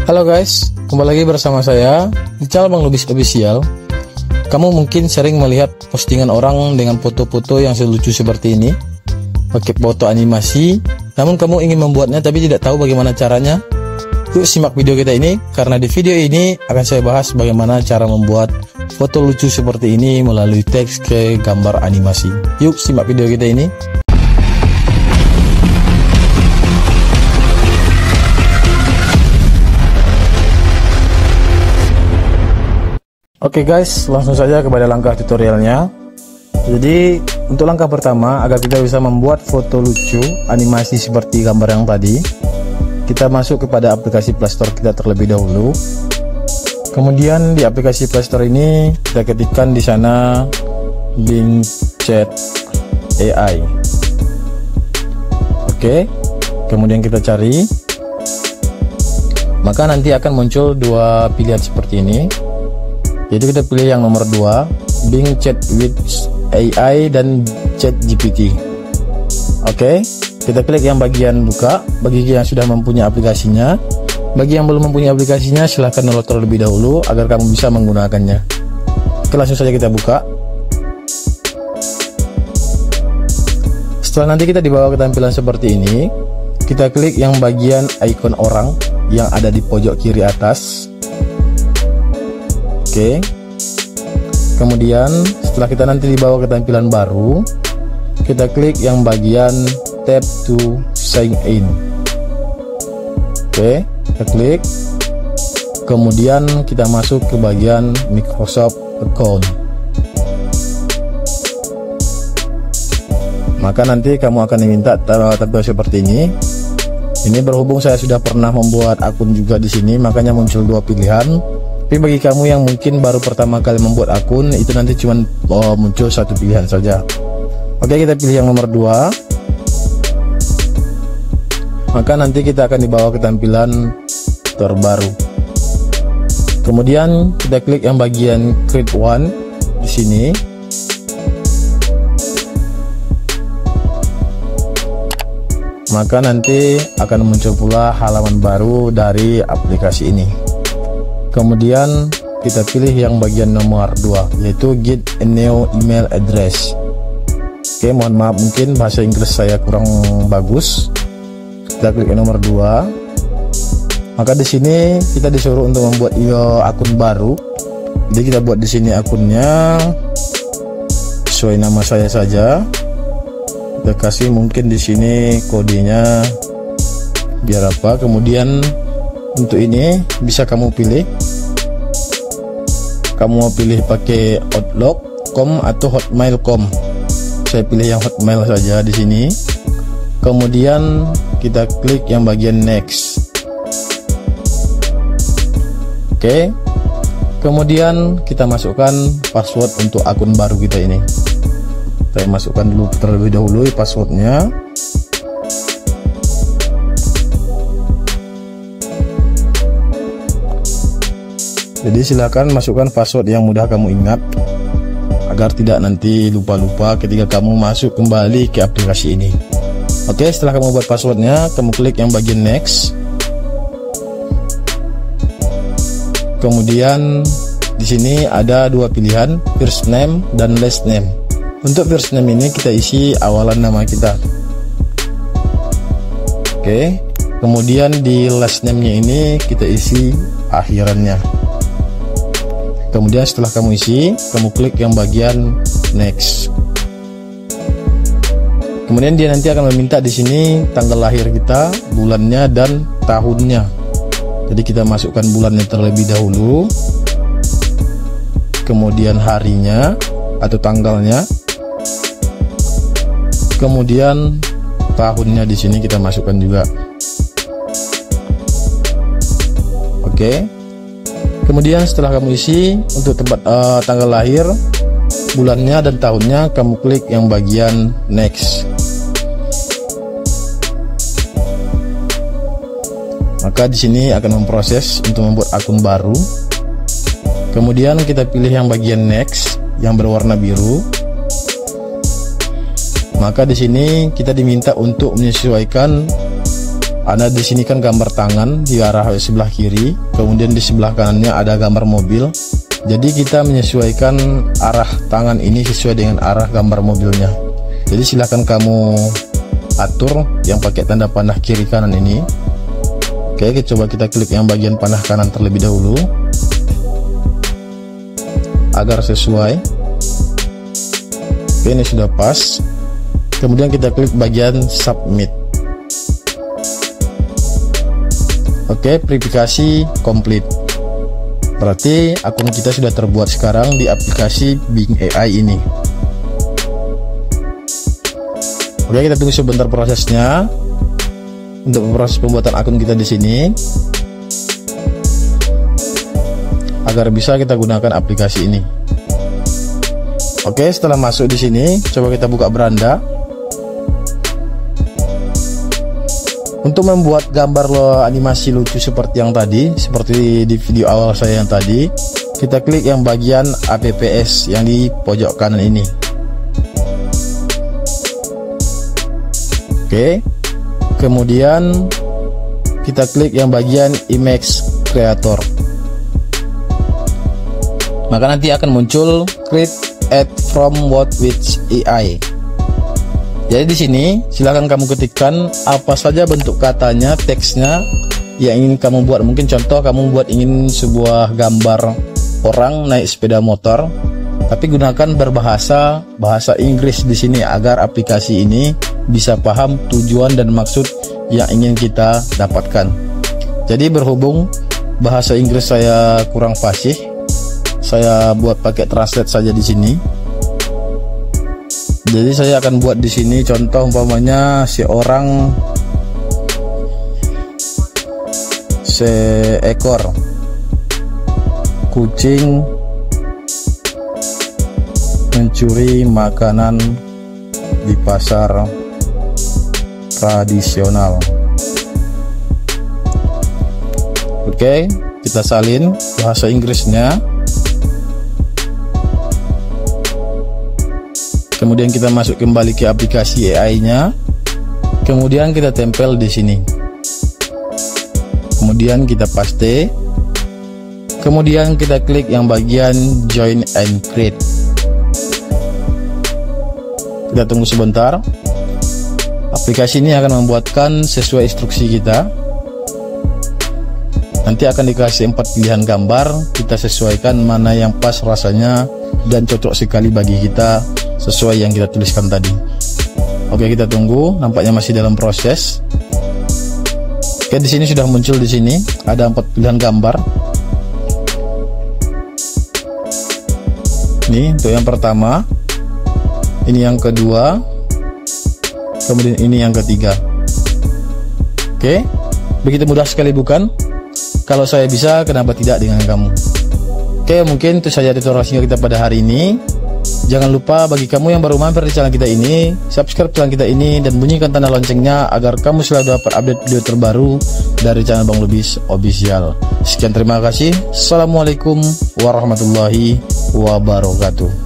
Halo guys, kembali lagi bersama saya di channel Bang Lubis Official. Kamu mungkin sering melihat postingan orang dengan foto-foto yang lucu seperti ini, pakai foto animasi, namun kamu ingin membuatnya tapi tidak tahu bagaimana caranya. Yuk simak video kita ini, karena di video ini akan saya bahas bagaimana cara membuat foto lucu seperti ini melalui teks ke gambar animasi. Yuk simak video kita ini. Oke guys, langsung saja kepada langkah tutorialnya. Jadi untuk langkah pertama, agar kita bisa membuat foto lucu animasi seperti gambar yang tadi, kita masuk kepada aplikasi Play Store kita terlebih dahulu. Kemudian di aplikasi Play Store ini kita ketikkan di sana Bing Chat AI. Oke, kemudian kita cari, maka nanti akan muncul dua pilihan seperti ini. Jadi kita pilih yang nomor 2, Bing Chat with AI dan Chat GPT. Oke, kita klik yang bagian buka bagi yang sudah mempunyai aplikasinya. Bagi yang belum mempunyai aplikasinya, silahkan download terlebih dahulu agar kamu bisa menggunakannya. Oke, langsung saja kita buka. Setelah nanti kita dibawa ke tampilan seperti ini, kita klik yang bagian ikon orang yang ada di pojok kiri atas. Oke, kemudian setelah kita nanti dibawa ke tampilan baru, kita klik yang bagian tap to sign in. Oke, kita klik, kemudian kita masuk ke bagian Microsoft account. Maka nanti kamu akan diminta tampilan seperti ini. Ini berhubung saya sudah pernah membuat akun juga di sini, makanya muncul dua pilihan. Tapi bagi kamu yang mungkin baru pertama kali membuat akun, itu nanti cuma muncul satu pilihan saja. Oke, kita pilih yang nomor 2. Maka nanti kita akan dibawa ke tampilan terbaru. Kemudian kita klik yang bagian create one di sini. Maka nanti akan muncul pula halaman baru dari aplikasi ini. Kemudian kita pilih yang bagian nomor 2, yaitu get a new email address. Oke, mohon maaf mungkin bahasa Inggris saya kurang bagus. Kita klik yang nomor 2. Maka di sini kita disuruh untuk membuat akun baru. Jadi kita buat di sini akunnya sesuai nama saya saja. Kita kasih mungkin di sini kodenya biar apa. Kemudian untuk ini bisa kamu pilih. Kamu mau pilih pakai Outlook.com atau Hotmail.com. Saya pilih yang Hotmail saja di sini. Kemudian kita klik yang bagian next. Oke. Kemudian kita masukkan password untuk akun baru kita ini. Saya masukkan dulu terlebih dahulu passwordnya. Jadi silakan masukkan password yang mudah kamu ingat, agar tidak nanti lupa-lupa ketika kamu masuk kembali ke aplikasi ini. Oke, setelah kamu buat passwordnya, kamu klik yang bagian next. Kemudian di sini ada dua pilihan, first name dan last name. Untuk first name ini kita isi awalan nama kita. Oke, kemudian di last name-nya ini kita isi akhirannya. Kemudian setelah kamu isi, kamu klik yang bagian next. Kemudian dia nanti akan meminta di sini tanggal lahir kita, bulannya dan tahunnya. Jadi kita masukkan bulannya terlebih dahulu, kemudian harinya atau tanggalnya, kemudian tahunnya di sini kita masukkan juga. Oke. Kemudian setelah kamu isi untuk tempat tanggal lahir, bulannya dan tahunnya, kamu klik yang bagian next. Maka di sini akan memproses untuk membuat akun baru. Kemudian kita pilih yang bagian next yang berwarna biru. Maka di sini kita diminta untuk menyesuaikan Ada di sini kan gambar tangan di arah sebelah kiri, kemudian di sebelah kanannya ada gambar mobil. Jadi kita menyesuaikan arah tangan ini sesuai dengan arah gambar mobilnya. Jadi silahkan kamu atur yang pakai tanda panah kiri kanan ini. Oke, coba kita klik yang bagian panah kanan terlebih dahulu agar sesuai. Oke, ini sudah pas. Kemudian kita klik bagian submit. Oke, verifikasi komplit. Berarti akun kita sudah terbuat sekarang di aplikasi Bing AI ini. Oke, kita tunggu sebentar prosesnya untuk proses pembuatan akun kita di sini agar bisa kita gunakan aplikasi ini. Oke, setelah masuk di sini, coba kita buka beranda. Untuk membuat gambar animasi lucu seperti yang tadi, seperti di video awal saya yang tadi, kita klik yang bagian apps yang di pojok kanan ini. Oke, kemudian kita klik yang bagian image creator. Maka nanti akan muncul create add from what with AI. Jadi di sini silahkan kamu ketikkan apa saja bentuk katanya, teksnya yang ingin kamu buat. Mungkin contoh kamu buat ingin sebuah gambar orang naik sepeda motor, tapi gunakan bahasa Inggris di sini agar aplikasi ini bisa paham tujuan dan maksud yang ingin kita dapatkan. Jadi berhubung bahasa Inggris saya kurang fasih, saya buat pakai translate saja di sini. Jadi saya akan buat di sini contoh umpamanya seekor kucing mencuri makanan di pasar tradisional. Oke, kita salin bahasa Inggrisnya. Kemudian kita masuk kembali ke aplikasi AI-nya. Kemudian kita tempel di sini. Kemudian kita paste. Kemudian kita klik yang bagian join and create. Kita tunggu sebentar. Aplikasi ini akan membuatkan sesuai instruksi kita. Nanti akan dikasih 4 pilihan gambar. Kita sesuaikan mana yang pas rasanya dan cocok sekali bagi kita sesuai yang kita tuliskan tadi. Oke, kita tunggu, nampaknya masih dalam proses. Oke, di sini sudah muncul, di sini ada 4 pilihan gambar. Ini untuk yang pertama, ini yang kedua, kemudian ini yang ketiga. Oke, begitu mudah sekali bukan? Kalau saya bisa, kenapa tidak dengan kamu? Oke, mungkin itu saja tutorial singkat kita pada hari ini. Jangan lupa bagi kamu yang baru mampir di channel kita ini, subscribe channel kita ini dan bunyikan tanda loncengnya agar kamu selalu dapat update video terbaru dari channel Bang Lubis Official. Sekian, terima kasih. Assalamualaikum warahmatullahi wabarakatuh.